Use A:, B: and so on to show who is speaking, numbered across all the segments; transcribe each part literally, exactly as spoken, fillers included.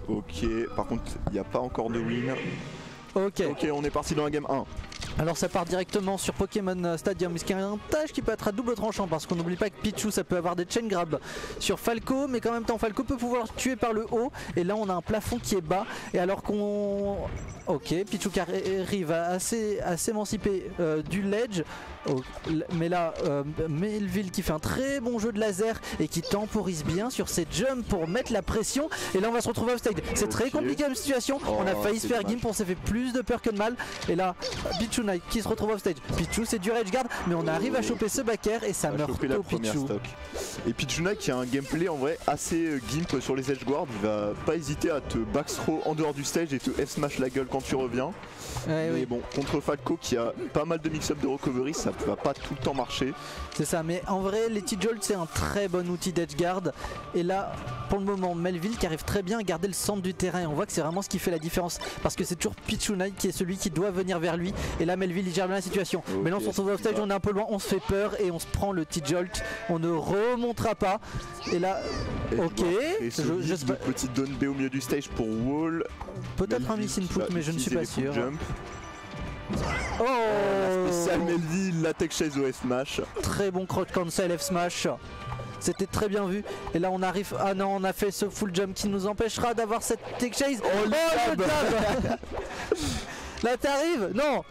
A: Ok, par contre il n'y a pas encore de win.
B: Ok.
A: Ok, on est parti dans la game un.
B: Alors ça part directement sur Pokémon Stadium, ce qui est un tâche qui peut être à double tranchant parce qu'on n'oublie pas que Pichu ça peut avoir des chain grab sur Falco, mais qu'en même temps Falco peut pouvoir tuer par le haut et là on a un plafond qui est bas et alors qu'on... Ok, Pichu qui arrive à assez, à s'émanciper euh, du ledge. Oh, mais là euh, Melville qui fait un très bon jeu de laser et qui temporise bien sur ses jumps pour mettre la pression et là on va se retrouver offstage. C'est okay. Très compliqué comme situation. Oh, on a failli se faire gimp, on s'est fait plus de peur que de mal et là Pichu Knight qui se retrouve offstage. Pichu c'est du rage guard mais on arrive à choper ce back air et ça meurt tôt Pichu.
A: Et Pichu Knight qui a un gameplay en vrai assez gimp sur les edge guards, il va pas hésiter à te back throw en dehors du stage et te F smash la gueule quand tu reviens. Ouais, mais oui. Bon, contre Falco qui a pas mal de mix-up de recovery, ça va pas tout le temps marcher.
B: C'est ça, mais en vrai, les T-Jolt c'est un très bon outil d'edge guard. Et là, pour le moment, Melville qui arrive très bien à garder le centre du terrain. Et on voit que c'est vraiment ce qui fait la différence. Parce que c'est toujours Pichu Knight qui est celui qui doit venir vers lui. Et là, Melville il gère bien la situation. Okay, mais là, on se retrouve offstage, on est un peu loin, on se fait peur et on se prend le T-Jolt. On ne remontera pas. Et là, et ok.
A: Et ce je, je sais pas. Petite donne B au milieu du stage pour Wall.
B: Peut-être un miss input, mais je ne suis pas sûr. Jump.
A: Oh, la spéciale Melville, la tech chase au F smash.
B: Très bon crowd cancel F smash. C'était très bien vu. Et là on arrive. Ah non, on a fait ce full jump qui nous empêchera d'avoir cette tech chase. Oh, oh le jab. Là t'arrives. Non.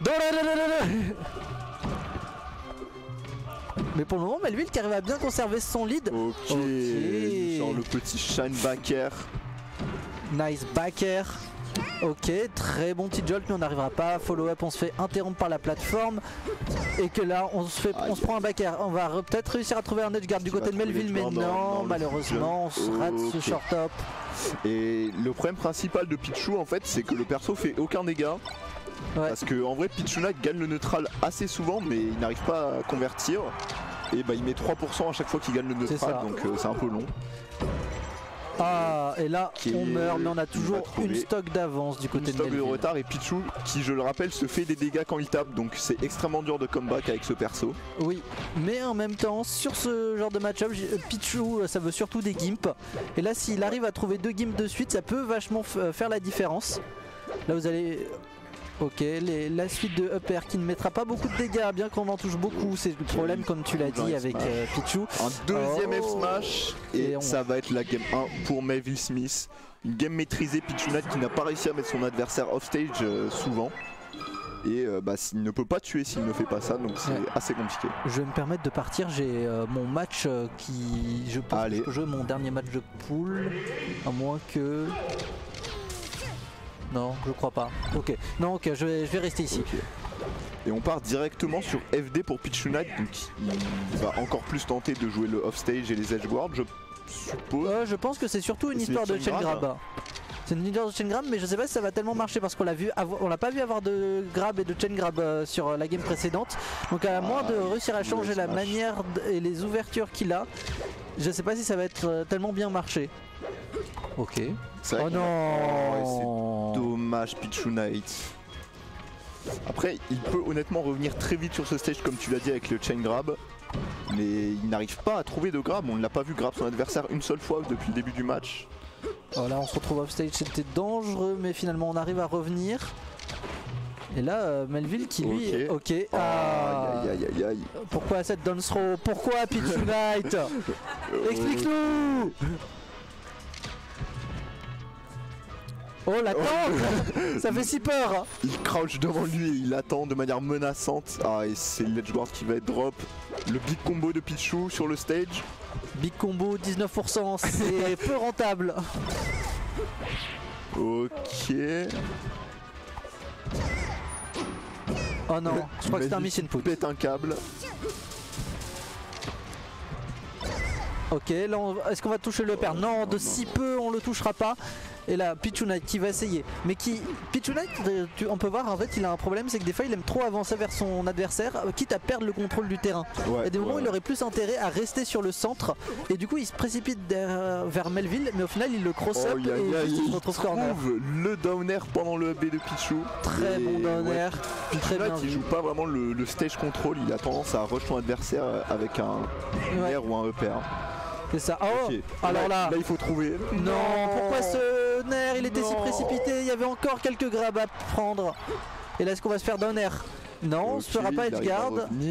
B: Mais pour le moment Melville qui arrive à bien conserver son lead.
A: Ok, okay. Genre le petit shine back air.
B: Nice back air. Ok, très bon petit jolt, mais on n'arrivera pas à follow up, on se fait interrompre par la plateforme. Et que là, on se, fait, on se prend un back air. On va peut-être réussir à trouver un edge guard du côté de Melville, mais non, malheureusement, on se rate ce short top.
A: Et le problème principal de Pichu, en fait, c'est que le perso fait aucun dégât. Ouais. Parce que en vrai, Pichu Knight gagne le neutral assez souvent, mais il n'arrive pas à convertir. Et bah, il met trois pour cent à chaque fois qu'il gagne le neutral, donc euh, c'est un peu long.
B: Ah, et là qui on meurt, mais on a toujours une stock d'avance du côté
A: une
B: de Melville.
A: Stock de retard et Pichu qui, je le rappelle, se fait des dégâts quand il tape, donc c'est extrêmement dur de comeback avec ce perso.
B: Oui, mais en même temps, sur ce genre de match-up, Pichu ça veut surtout des gimps. Et là, s'il arrive à trouver deux gimps de suite, ça peut vachement faire la différence. Là, vous allez... Ok, les, la suite de up air qui ne mettra pas beaucoup de dégâts, bien qu'on en touche beaucoup, c'est le problème comme tu l'as dit avec euh, Pichu.
A: Un deuxième oh. F smash et, et on... ça va être la game un pour Melville Smith. Une game maîtrisée, Pichu Knight qui n'a pas réussi à mettre son adversaire off stage euh, souvent. Et euh, bah, il ne peut pas tuer s'il ne fait pas ça, donc c'est ouais. assez compliqué.
B: Je vais me permettre de partir, j'ai euh, mon match euh, qui... Je pense Allez. que je joue mon dernier match de pool, à moins que... Non, je crois pas. Ok, non, ok, je vais, je vais rester ici. Okay.
A: Et on part directement sur F D pour Pichu Knight, donc il va encore plus tenter de jouer le offstage et les edge guards, je suppose.
B: Euh, je pense que c'est surtout une histoire de chain grab. C'est une histoire de chain grab, mais je sais pas si ça va tellement marcher parce qu'on l'a vu, on l'a pas vu avoir de grab et de chain grab euh, sur la game précédente. Donc à ah, moins de réussir à changer la manière et les ouvertures qu'il a, je sais pas si ça va être euh, tellement bien marché. Ok. Oh non,
A: oh, c'est dommage Pichu Knight. Après il peut honnêtement revenir très vite sur ce stage comme tu l'as dit avec le chain grab. Mais il n'arrive pas à trouver de grab, on ne l'a pas vu grab son adversaire une seule fois depuis le début du match.
B: Oh là on se retrouve off stage, c'était dangereux mais finalement on arrive à revenir. Et là euh, Melville qui lui, ok, okay.
A: Oh, ah, aïe, aïe, aïe, aïe.
B: Pourquoi cette down throw? Pourquoi Pichu Knight? Explique-nous. Oh la tank. Ça fait si peur.
A: Il crouch devant lui et il attend de manière menaçante. Ah et c'est l'edge guard qui va être drop. Le big combo de Pichu sur le stage.
B: Big combo dix-neuf pour cent, c'est peu rentable.
A: Ok.
B: Oh non, je crois que c'est un miss input.
A: Pète un câble.
B: Ok, là est-ce qu'on va toucher le père? Non, de si peu on le touchera pas. Et là Pichu Knight qui va essayer, mais qui Pichu Knight, tu, on peut voir en fait il a un problème, c'est que des fois il aime trop avancer vers son adversaire, quitte à perdre le contrôle du terrain. Ouais, et des moments ouais. il aurait plus intérêt à rester sur le centre et du coup il se précipite derrière, vers Melville, mais au final il le cross up oh, et il, il se retrouve corner.
A: Le down air pendant le B de Pichu.
B: Très et bon down air.
A: Ouais. Pichu Knight il joue pas vraiment le, le stage control, il a tendance à rush son adversaire avec un ouais. air ou un up air.
B: C'est ça. Oh,
A: okay.
B: alors là,
A: là il faut trouver.
B: Non, pourquoi ce nerf il est été si précipité, il y avait encore quelques grabs à prendre. Et là est-ce qu'on va se faire down air? Non, on
A: okay,
B: se fera pas edgeguard.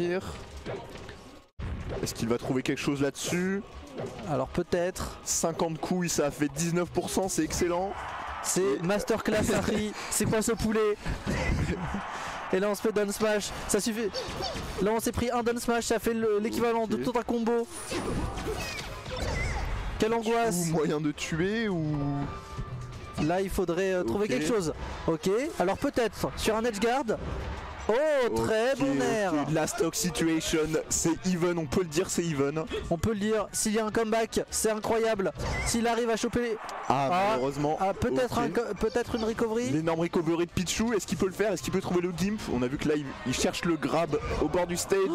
A: Est-ce qu'il va trouver quelque chose là-dessus?
B: Alors peut-être.
A: cinquante coups, ça a fait dix-neuf pour cent, c'est excellent.
B: C'est masterclass Harry, c'est quoi ce poulet? Et là on se fait down smash, ça suffit. Là on s'est pris un down smash, ça fait l'équivalent okay. de tout un combo. Quelle angoisse.
A: Ou moyen de tuer ou...
B: Là il faudrait euh, trouver okay. quelque chose. Ok, alors peut-être sur un edgeguard. Oh, très okay, bon air.
A: Okay. La stock situation, c'est even, on peut le dire, c'est even.
B: On peut le dire, s'il y a un comeback, c'est incroyable. S'il arrive à choper...
A: Ah, ah malheureusement.
B: Ah, peut-être okay. peut une recovery.
A: L'énorme recovery de Pichu, est-ce qu'il peut le faire? Est-ce qu'il peut trouver le gimp? On a vu que là, il, il cherche le grab au bord du stage.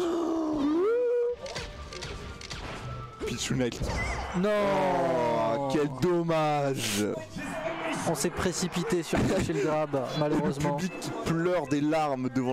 A: Pichu Knight.
B: Non
A: oh, quel dommage.
B: On s'est précipité sur cacher le grab, malheureusement.
A: Le public qui pleure des larmes devant